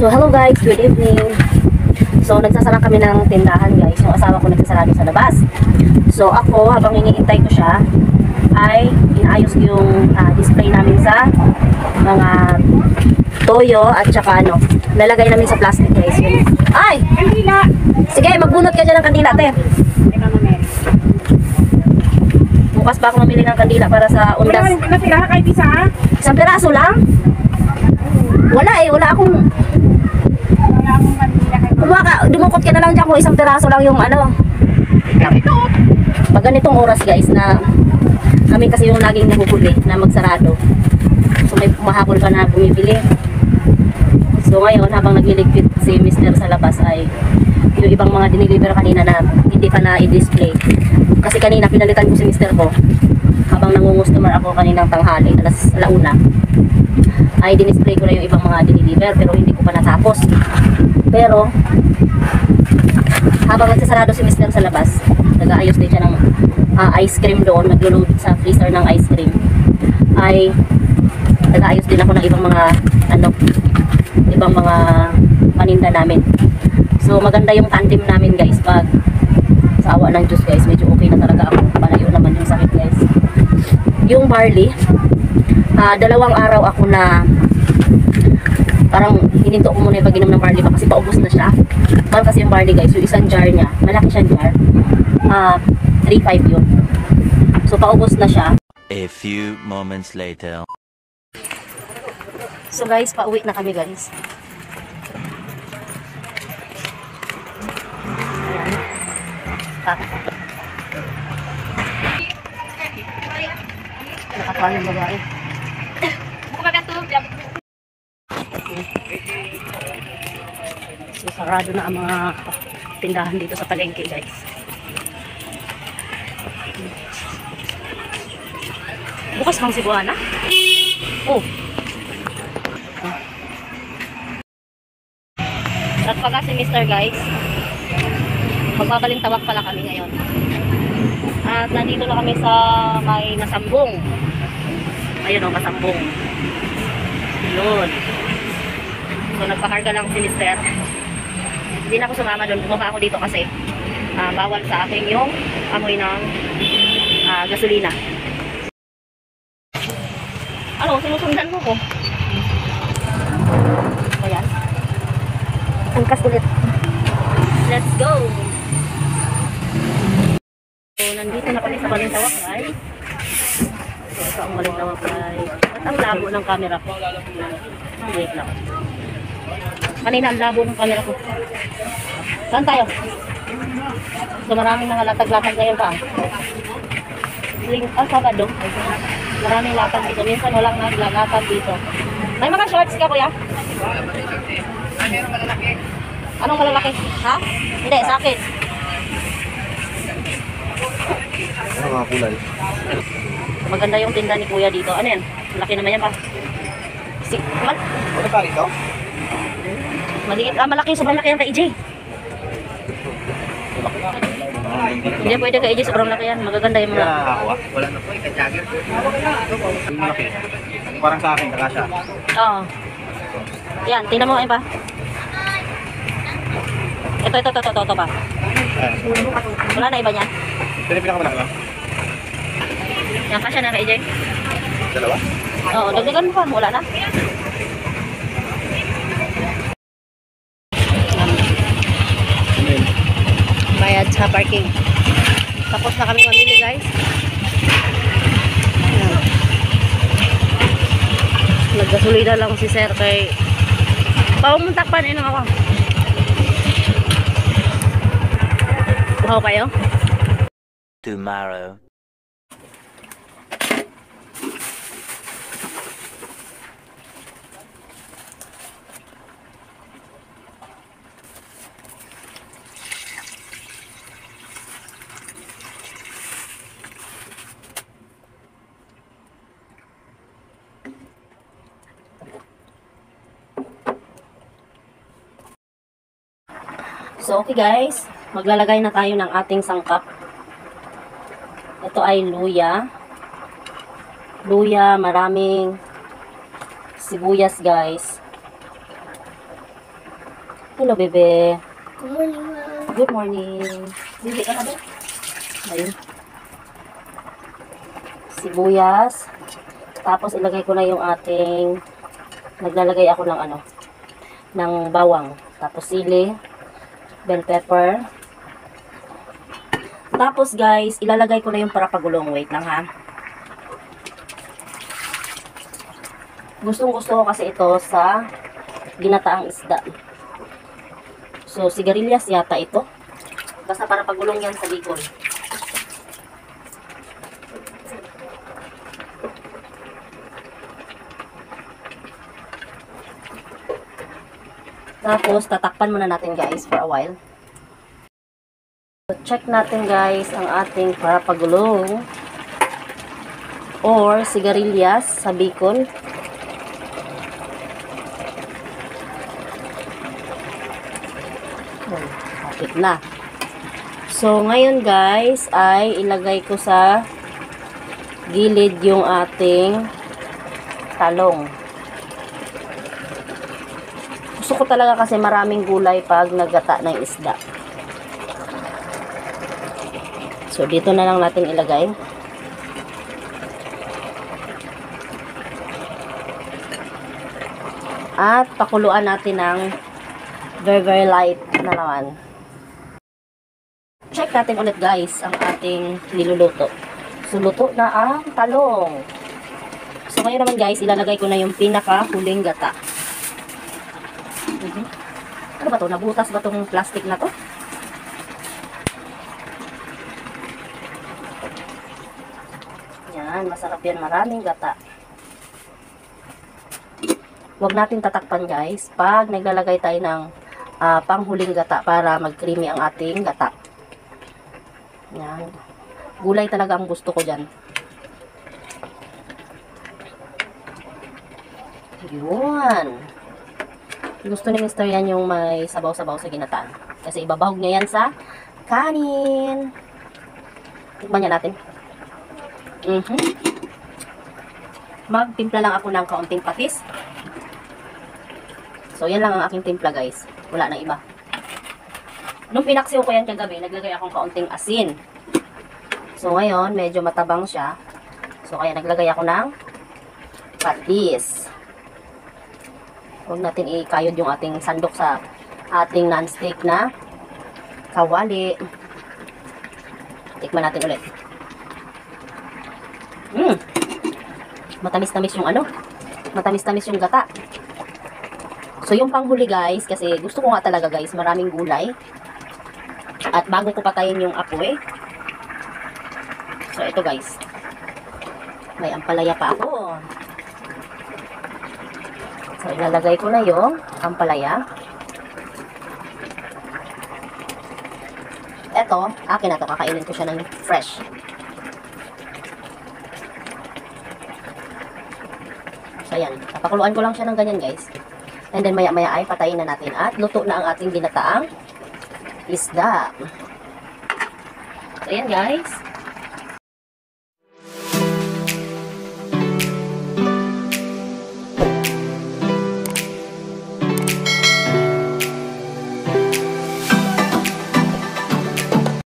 So hello guys, good evening. So nagsasara kami ng tindahan guys. Yung asawa ko nagsasarado sa labas. So ako habang iniintay ko siya ay inaayos yung display namin sa mga toyo at saka ano, lalagay namin sa plastic guys. Yun. Ay! Kandila! Sige, magbunot ka dyan ng kandila, te. Bukas pa ako mamili ng kandila para sa undas. Natira kahit isa? Isang piraso lang? Wala eh, wala akong kandila. Dumukot ka na lang dyan kung isang piraso lang yung ano. Pag ganitong oras guys na kami kasi yung laging nahuhuli na magsarado. So may mahabol pa na bumibili. So ngayon habang nagliligpit si Mr. sa labas ay yung ibang mga diniliver kanina na hindi pa na i-display. Kasi kanina pinalitan ko si Mr. ko habang nangungustomer ako kaninang tanghali alas 1 ay dinisplay ko na yung ibang mga diniliver pero hindi ko pa natapos. Pero habang nagsasarado si Mr. sa labas, nag-aayos din siya ng ice cream doon, naglo-load sa freezer ng ice cream. Ay nag-aayos din ako ng ibang mga ibang mga paninda namin. So maganda yung tandem namin guys pag sa awa ng Diyos guys, medyo okay na talaga ako. Palayo naman yung sakit guys. Yung barley, 2 araw ako na parang hininto ko muna yung pag-inom ng barley kasi paubos na siya. Mahal kasi yung barley guys, yung isang jar niya, malaki siyang jar, 3.5 yun. So paubos na siya. A few moments later. So guys, pauwi na kami guys. Nakapal yung babae. So sarado na ang mga tindahan dito sa palengke guys. Bukas bang si Buana? Oh. At pag si Mr. guys, magbabaling tawag pala kami ngayon. At nandito na kami sa may Masambong. Ayun o, Masambong. Yun. So nagpakarga lang si Mr. Hindi na ako sumama doon. Bumaba ako dito kasi bawal sa akin yung amoy ng gasolina. Ano, sinusundan mo ko? Ayan. Angkas ulit. Let's go! So, nandito na kami sa Balintawak guys. So, ito ang Balintawak guys. At ang labo ng camera ko. Wait lang. Kanina ang labo ng camera ko. Saan tayo? So, maraming mga latag-latag ngayon pa. Sabado. Maraming latag dito. Minsan walang naglatag dito. May mga shorts ka kuya? Anong malalaki? Ha? Hindi, sa akin. Ano mga kulay? Maganda yung tinda ni kuya dito. Ano yan? Malaki naman yan pa. Ano pa rito? Maliit. Malaki. Sobrang laki yan kay EJ. Hindi pwede kay EJ. Sobrang laki yan. Magaganda yung mga. Wala na po. Ika-jagger. Yung malaki. Parang sa akin, kakasya. Oo. Yan. Tingnan mo ngayon pa. Ito ba? Wala na iba niyan? Ito yung pinakamalaki lang. Yan, kasya na kay EJ. Dalawa? Oo, dagdagan mo pa. Wala na. Bayad sa parking. Tapos na kami mamili guys. Naggasolina lang si sir kay paumuntakpan inang ako. Buhaw kayo? Tomorrow. So okay guys, maglalagay na tayo ng ating sangkap. Ito ay luya. Luya, maraming sibuyas guys. Hello, bebe. Good morning, Mom. Good morning. Bili ka na ba? Ayun. Sibuyas. Tapos ilagay ko na yung ating, naglalagay ako ng ano, ng bawang. Tapos sili, bell pepper. Tapos guys, ilalagay ko na yung para pagulong. Wait lang ha. Gustong gusto ko kasi ito sa ginataang isda. So, sigarilyas yata ito. Basta para pagulong yan sa bacon. Tapos, tatakpan muna natin guys for a while. So, check natin guys ang ating para pagulong or sigarilyas sa bacon. Kapit na. So, ngayon guys, ay ilagay ko sa gilid yung ating talong. Gusto ko talaga kasi maraming gulay pag naggata ng isda. So, dito na lang natin ilagay. At pakuluan natin ng very light na naman. Check natin ulit guys ang ating niluluto. So, luto na ang talong. So, ngayon naman guys, ilalagay ko na yung pinaka-huling gata. Ano ba to? Nabutas ba tong plastic na to? Yan, masarap yan. Maraming gata. Huwag natin tatakpan guys pag naglalagay tayo ng panghuling gata para mag-creamy ang ating gata. Yan. Gulay talaga ang gusto ko dyan. Yun. Gusto ni Mr. yan yung may sabaw-sabaw sa ginataan. Kasi ibabahog niya yan sa kanin. Tikman niya natin. Magtimpla lang ako ng kaunting patis. So, yan lang ang aking timpla guys. Wala nang iba. Nung pinaksiw ko yan kagabi, naglagay akong kaunting asin. So, ngayon, medyo matabang siya. So, kaya naglagay ako ng patis. Huwag natin ikayod yung ating sandok sa ating non-stick na kawali. Tikman natin ulit. Matamis-tamis yung ano. Matamis-tamis yung gata. So, yung panghuli guys, kasi gusto ko nga talaga guys, maraming gulay. At bago ko patayin yung apoy. So, ito guys. May ampalaya pa ako. So, ilalagay ko na yung ampalaya. Eto, akin na to. Kakainin ko siya ng fresh. So, ayan. Napakuluan ko lang siya ng ganyan, guys. And then, maya-maya ay patayin na natin. At luto na ang ating ginataang isda. So, ayan, guys.